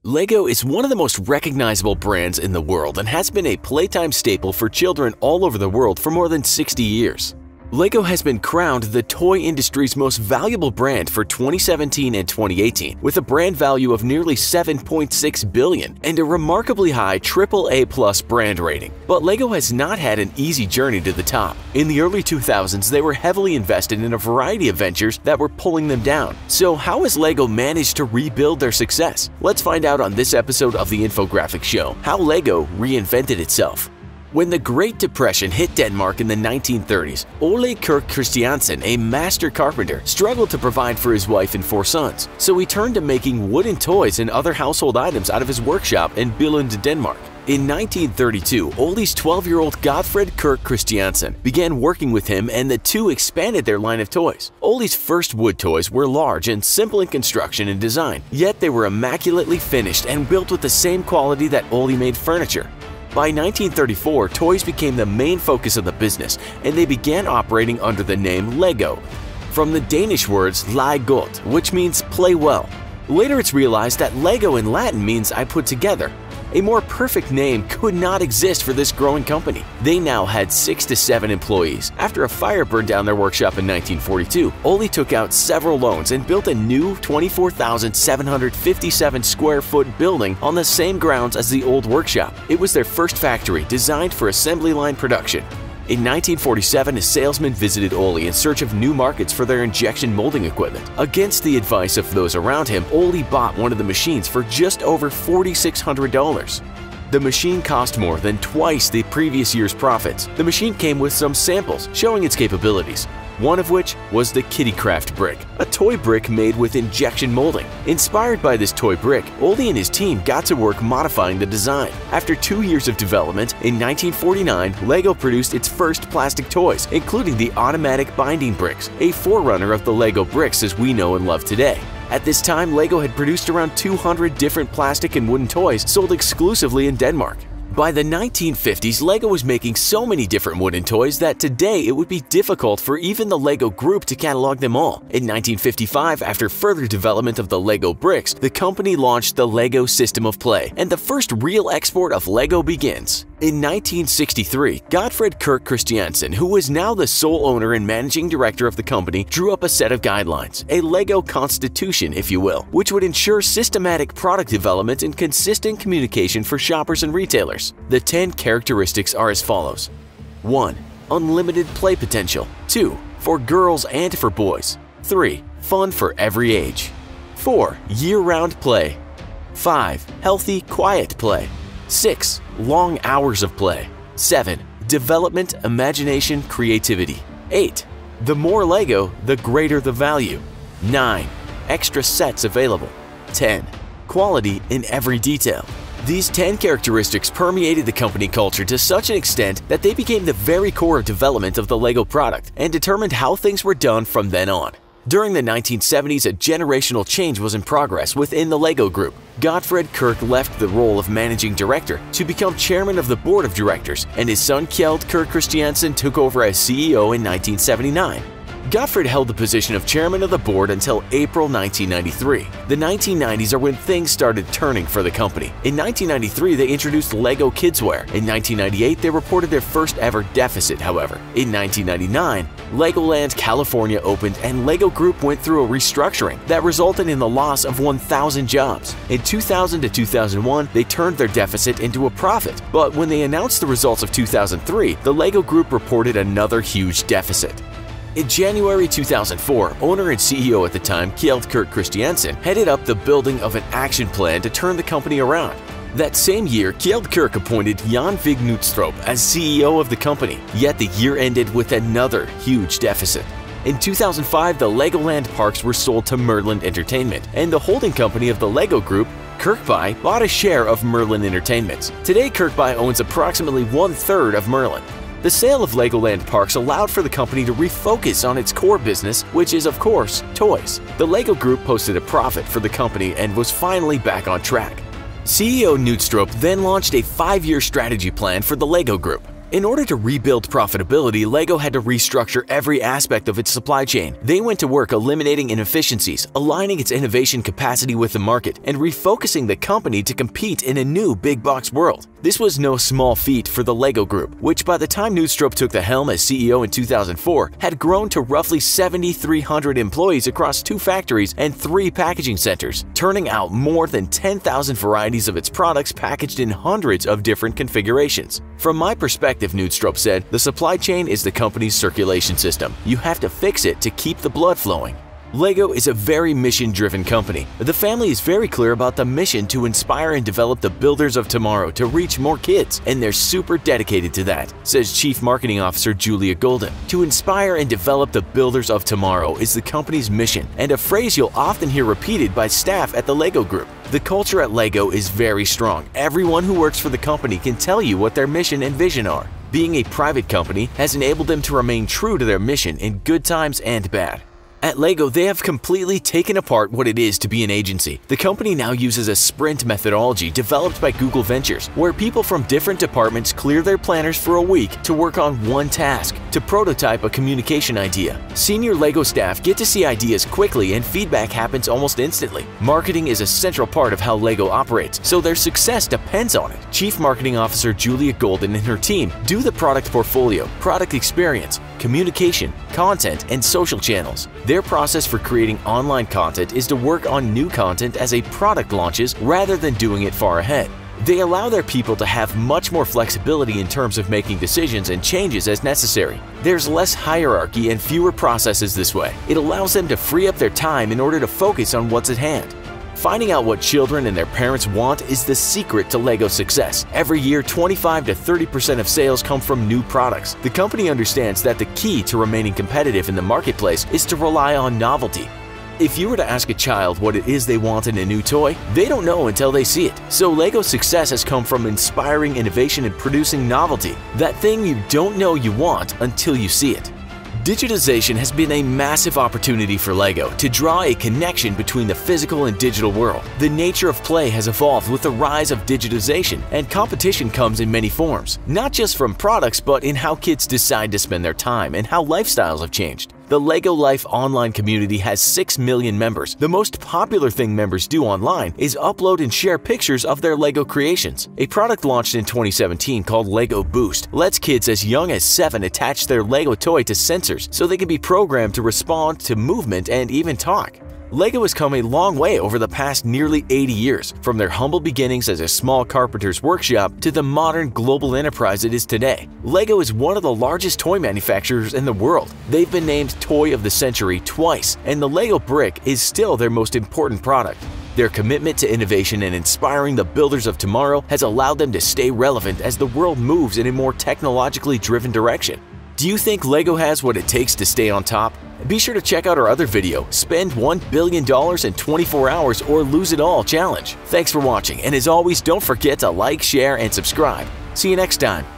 LEGO is one of the most recognizable brands in the world and has been a playtime staple for children all over the world for more than 60 years. LEGO has been crowned the toy industry's most valuable brand for 2017 and 2018, with a brand value of nearly $7.6 billion and a remarkably high AAA+ brand rating. But LEGO has not had an easy journey to the top. In the early 2000s, they were heavily invested in a variety of ventures that were pulling them down. So how has LEGO managed to rebuild their success? Let's find out on this episode of the Infographics Show how LEGO reinvented itself. When the Great Depression hit Denmark in the 1930s, Ole Kirk Christiansen, a master carpenter, struggled to provide for his wife and 4 sons, so he turned to making wooden toys and other household items out of his workshop in Billund, Denmark. In 1932, Ole's 12-year-old Godfred Kirk Christiansen began working with him, and the two expanded their line of toys. Ole's first wood toys were large and simple in construction and design, yet they were immaculately finished and built with the same quality that Ole made furniture. By 1934, toys became the main focus of the business, and they began operating under the name LEGO, from the Danish words leg godt, which means play well. Later it's realized that LEGO in Latin means I put together. A more perfect name could not exist for this growing company. They now had 6 to 7 employees. After a fire burned down their workshop in 1942, Ole took out several loans and built a new 24,757 square foot building on the same grounds as the old workshop. It was their first factory designed for assembly line production. In 1947, a salesman visited Ole in search of new markets for their injection molding equipment. Against the advice of those around him, Ole bought one of the machines for just over $4,600. The machine cost more than twice the previous year's profits. The machine came with some samples showing its capabilities, one of which was the KittyCraft brick, a toy brick made with injection molding. Inspired by this toy brick, Ole and his team got to work modifying the design. After 2 years of development, in 1949, LEGO produced its first plastic toys, including the automatic binding bricks, a forerunner of the LEGO bricks as we know and love today. At this time, LEGO had produced around 200 different plastic and wooden toys sold exclusively in Denmark. By the 1950s, LEGO was making so many different wooden toys that today it would be difficult for even the LEGO Group to catalog them all. In 1955, after further development of the LEGO bricks, the company launched the LEGO System of Play, and the first real export of LEGO begins. In 1963, Godfred Kirk Christiansen, who was now the sole owner and managing director of the company, drew up a set of guidelines, a LEGO constitution if you will, which would ensure systematic product development and consistent communication for shoppers and retailers. The 10 characteristics are as follows. 1. Unlimited play potential. 2. For girls and for boys. 3. Fun for every age. 4. Year-round play. 5. Healthy, quiet play. 6. Long hours of play. 7. Development, imagination, creativity. 8. The more LEGO, the greater the value. 9. Extra sets available. 10. Quality in every detail. These 10 characteristics permeated the company culture to such an extent that they became the very core of development of the LEGO product and determined how things were done from then on. During the 1970s, a generational change was in progress within the LEGO Group. Godfred Kirk left the role of managing director to become chairman of the board of directors, and his son Kjeld Kirk Christiansen took over as CEO in 1979. Godfred held the position of chairman of the board until April 1993. The 1990s are when things started turning for the company. In 1993, they introduced LEGO Kidswear. In 1998, they reported their first ever deficit, however. In 1999, Legoland California opened and LEGO Group went through a restructuring that resulted in the loss of 1,000 jobs. In 2000 to 2001, they turned their deficit into a profit. But when they announced the results of 2003, the LEGO Group reported another huge deficit. In January 2004, owner and CEO at the time, Kjeld Kirk Christiansen, headed up the building of an action plan to turn the company around. That same year, Kjeld Kirk appointed Jan Vig Knudstorp as CEO of the company, yet the year ended with another huge deficit. In 2005, the Legoland parks were sold to Merlin Entertainment, and the holding company of the LEGO Group, Kirkby, bought a share of Merlin Entertainments. Today, Kirkby owns approximately 1/3 of Merlin. The sale of Legoland Parks allowed for the company to refocus on its core business, which is, of course, toys. The LEGO Group posted a profit for the company and was finally back on track. CEO Knudstorp then launched a 5-year strategy plan for the LEGO Group. In order to rebuild profitability, LEGO had to restructure every aspect of its supply chain. They went to work eliminating inefficiencies, aligning its innovation capacity with the market, and refocusing the company to compete in a new big-box world. This was no small feat for the LEGO Group, which by the time Knudstorp took the helm as CEO in 2004, had grown to roughly 7,300 employees across 2 factories and 3 packaging centers, turning out more than 10,000 varieties of its products packaged in hundreds of different configurations. From my perspective, Knudstorp said, the supply chain is the company's circulation system. You have to fix it to keep the blood flowing. LEGO is a very mission-driven company. The family is very clear about the mission to inspire and develop the builders of tomorrow to reach more kids, and they're super dedicated to that, says Chief Marketing Officer Julia Golden. To inspire and develop the builders of tomorrow is the company's mission, and a phrase you'll often hear repeated by staff at the LEGO Group. The culture at LEGO is very strong. Everyone who works for the company can tell you what their mission and vision are. Being a private company has enabled them to remain true to their mission in good times and bad. At LEGO, they have completely taken apart what it is to be an agency. The company now uses a sprint methodology developed by Google Ventures, where people from different departments clear their planners for a week to work on one task, to prototype a communication idea. Senior LEGO staff get to see ideas quickly and feedback happens almost instantly. Marketing is a central part of how LEGO operates, so their success depends on it. Chief Marketing Officer Julia Golden and her team do the product portfolio, product experience, communication, content, and social channels. Their process for creating online content is to work on new content as a product launches rather than doing it far ahead. They allow their people to have much more flexibility in terms of making decisions and changes as necessary. There's less hierarchy and fewer processes this way. It allows them to free up their time in order to focus on what's at hand. Finding out what children and their parents want is the secret to LEGO's success. Every year, 25 to 30% of sales come from new products. The company understands that the key to remaining competitive in the marketplace is to rely on novelty. If you were to ask a child what it is they want in a new toy, they don't know until they see it. So LEGO's success has come from inspiring innovation and producing novelty, that thing you don't know you want until you see it. Digitization has been a massive opportunity for LEGO to draw a connection between the physical and digital world. The nature of play has evolved with the rise of digitization, and competition comes in many forms, not just from products but in how kids decide to spend their time and how lifestyles have changed. The LEGO Life online community has 6 million members. The most popular thing members do online is upload and share pictures of their LEGO creations. A product launched in 2017 called LEGO Boost lets kids as young as 7 attach their LEGO toy to sensors so they can be programmed to respond to movement and even talk. LEGO has come a long way over the past nearly 80 years, from their humble beginnings as a small carpenter's workshop to the modern global enterprise it is today. LEGO is one of the largest toy manufacturers in the world. They've been named Toy of the Century twice, and the LEGO brick is still their most important product. Their commitment to innovation and inspiring the builders of tomorrow has allowed them to stay relevant as the world moves in a more technologically driven direction. Do you think LEGO has what it takes to stay on top? Be sure to check out our other video, Spend $1 billion in 24 hours or Lose It All Challenge. Thanks for watching, and as always, don't forget to like, share, and subscribe. See you next time.